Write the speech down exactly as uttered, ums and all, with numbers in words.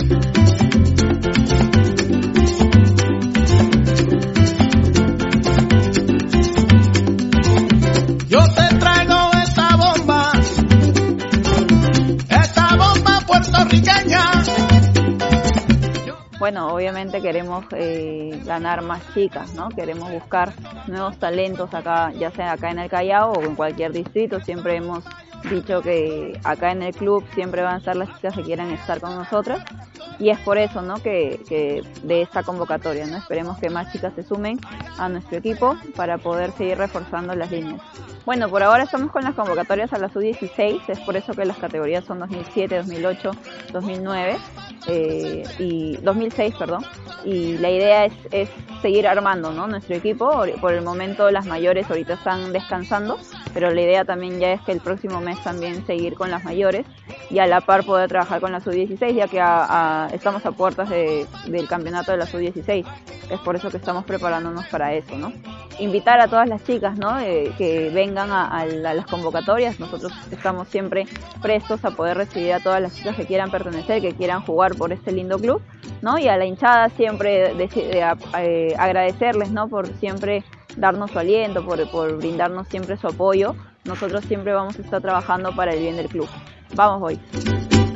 Yo te traigo esta bomba, esta bomba puertorriqueña. Bueno, obviamente queremos eh, ganar más chicas, ¿no? Queremos buscar nuevos talentos acá, ya sea acá en el Callao o en cualquier distrito. Siempre hemos dicho que acá en el club siempre van a estar las chicas que quieran estar con nosotras, y es por eso, ¿no? que, que de esta convocatoria, ¿no? Esperemos que más chicas se sumen a nuestro equipo para poder seguir reforzando las líneas. Bueno, por ahora estamos con las convocatorias a la sub dieciséis, es por eso que las categorías son dos mil siete, dos mil ocho, dos mil nueve eh, y dos mil seis, perdón, y la idea es, es seguir armando, ¿no? Nuestro equipo. Por el momento las mayores ahorita están descansando, pero la idea también ya es que el próximo mes también seguir con las mayores y a la par poder trabajar con la sub dieciséis, ya que a, a, estamos a puertas de, del campeonato de la sub dieciséis. Es por eso que estamos preparándonos para eso, ¿no? Invitar a todas las chicas, ¿no? Eh, que vengan a, a, a las convocatorias. Nosotros estamos siempre prestos a poder recibir a todas las chicas que quieran pertenecer, que quieran jugar por este lindo club, ¿no? Y a la hinchada siempre de, de, eh, agradecerles, ¿no? Por siempre darnos su aliento, por, por brindarnos siempre su apoyo. Nosotros siempre vamos a estar trabajando para el bien del club. Vamos, boys.